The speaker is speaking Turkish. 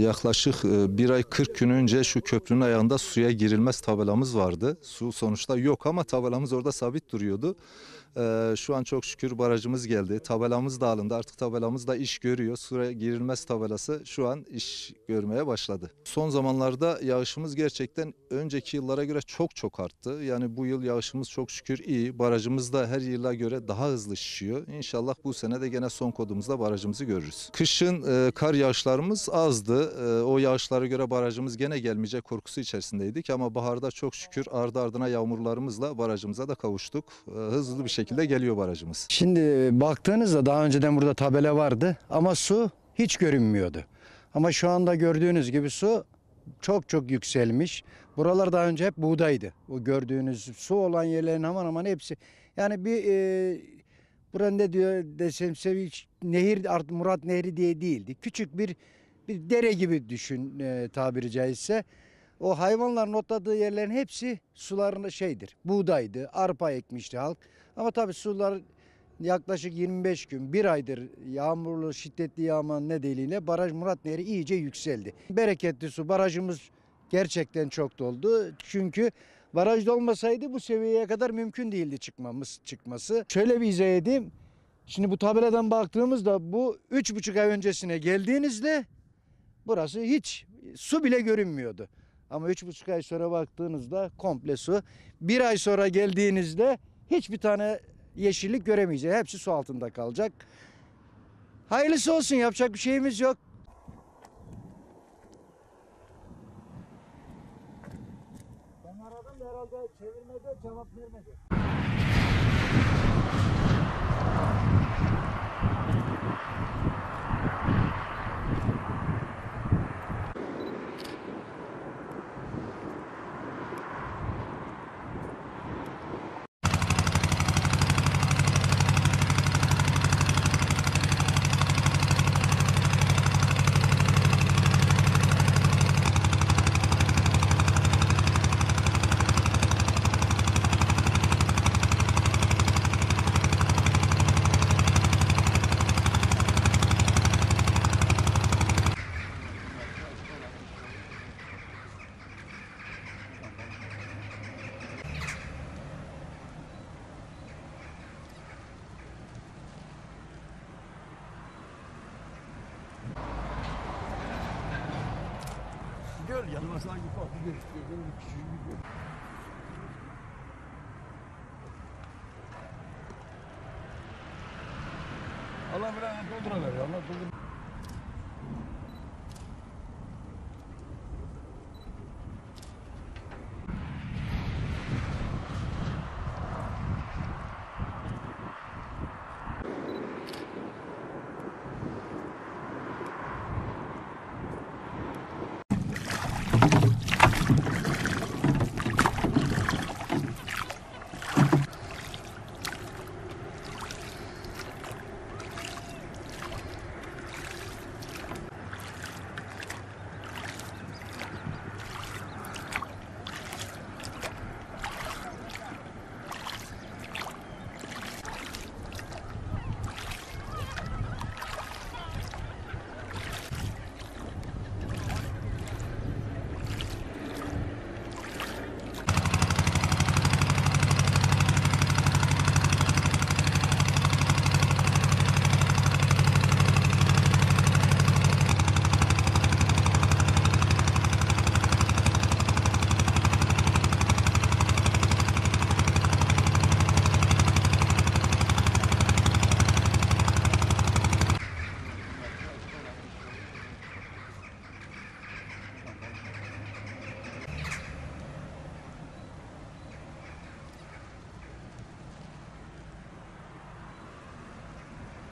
Yaklaşık bir ay 40 gün önce şu köprünün ayağında suya girilmez tabelamız vardı. Su sonuçta yok ama tabelamız orada sabit duruyordu. Şu an çok şükür barajımız geldi. Tabelamız da alındı. Artık tabelamız da iş görüyor. Suya girilmez tabelası şu an iş görmeye başladı. Son zamanlarda yağışımız gerçekten önceki yıllara göre çok arttı. Yani bu yıl yağışımız çok şükür iyi. Barajımız da her yıla göre daha hızlı şişiyor. İnşallah bu sene de gene son kodumuzda barajımızı görürüz. Kışın kar yağışlarımız azdı. O yağışlara göre barajımız gene gelmeyecek korkusu içerisindeydik ama baharda çok şükür ardı ardına yağmurlarımızla barajımıza da kavuştuk. Hızlı bir şekilde geliyor barajımız. Şimdi baktığınızda daha önceden burada tabela vardı ama su hiç görünmüyordu. Ama şu anda gördüğünüz gibi su çok yükselmiş. Buralar daha önce hep buğdaydı. O gördüğünüz su olan yerlerin hemen hemen hepsi. Yani bir burada ne diyor desem Sevinç nehir Murat Nehri diye değildi. Küçük bir dere gibi düşün tabiri caizse. O hayvanların otladığı yerlerin hepsi sularında şeydir. Buğdaydı, arpa ekmişti halk. Ama tabii sular yaklaşık 25 gün, bir aydır yağmurlu, şiddetli yağma nedeniyle baraj Murat Nehri iyice yükseldi. Bereketli su, barajımız gerçekten çok doldu. Çünkü baraj dolmasaydı bu seviyeye kadar mümkün değildi çıkması. Şöyle bir izah edeyim. Şimdi bu tabeladan baktığımızda bu 3,5 ay öncesine geldiğinizde burası hiç su bile görünmüyordu. Ama 3,5 ay sonra baktığınızda komple su. Bir ay sonra geldiğinizde hiçbir tane yeşillik göremeyeceğiz. Hepsi su altında kalacak. Hayırlısı olsun, yapacak bir şeyimiz yok. Ben aradım da herhalde çevirmede cevap vermedi. Göl yanına sanki farklı gözüküyor. Böyle bir küçücük bir göl. Allah bir doldur ver ya. Allah doldur.